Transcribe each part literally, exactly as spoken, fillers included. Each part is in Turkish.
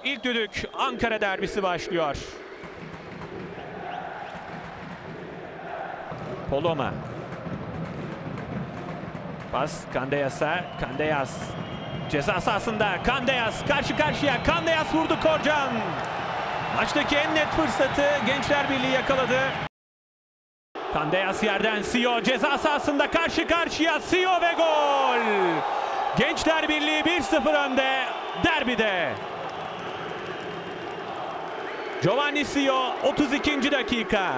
ilk düdük Ankara derbisi başlıyor. Poloma. Pas Kandeyas'a. Kandeyas ceza sahasında. Kandeyas karşı karşıya. Kandeyas vurdu Korcan. Maçtaki en net fırsatı Gençler Birliği yakaladı. Kandeyas yerden Sio ceza sahasında karşı karşıya. Sio ve gol. Gençler Birliği bir sıfır önde derbide. Giovanni Sio otuz ikinci dakika.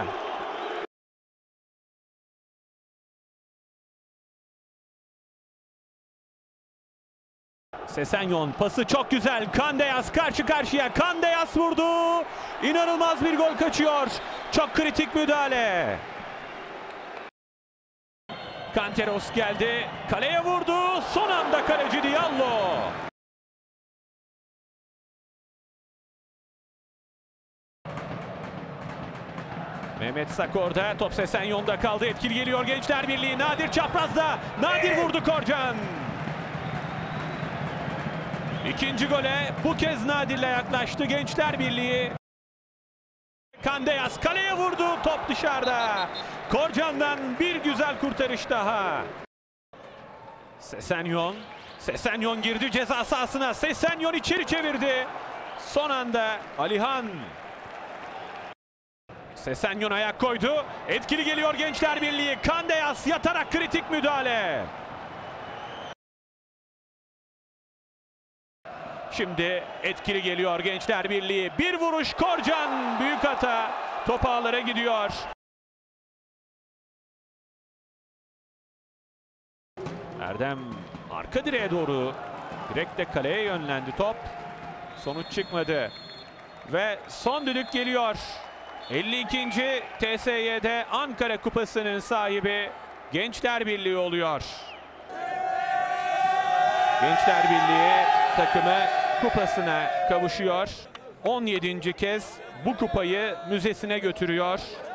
Sesenyon pası çok güzel. Kandeyas karşı karşıya. Kandeyas vurdu. İnanılmaz bir gol kaçıyor. Çok kritik müdahale. Kanteros geldi. Kaleye vurdu. Son anda kaleci Diallo. Mehmet Sakor'da. Top Sesenyon'da kaldı. Etkili geliyor Gençler Birliği. Nadir çaprazda. Nadir vurdu Korcan. İkinci gole bu kez Nadir'le yaklaştı Gençler Birliği. Kandeyas kaleye vurdu. Top dışarıda. Korcan'dan bir güzel kurtarış daha. Sesenyon. Sesenyon girdi ceza sahasına. Sesenyon içeri çevirdi. Son anda Alihan. Sesenyon ayak koydu. Etkili geliyor Gençler Birliği. Kandeyas yatarak kritik müdahale. Şimdi etkili geliyor Gençler Birliği. Bir vuruş Korcan. Büyük hata. Top ağlara gidiyor. Erdem arka direğe doğru. Direktle kaleye yönlendi top. Sonuç çıkmadı. Ve son düdük geliyor. elli ikinci T S Y'de Ankara Kupası'nın sahibi Gençler Birliği oluyor. Gençler Birliği takımı kupasına kavuşuyor. on yedinci kez bu kupayı müzesine götürüyor.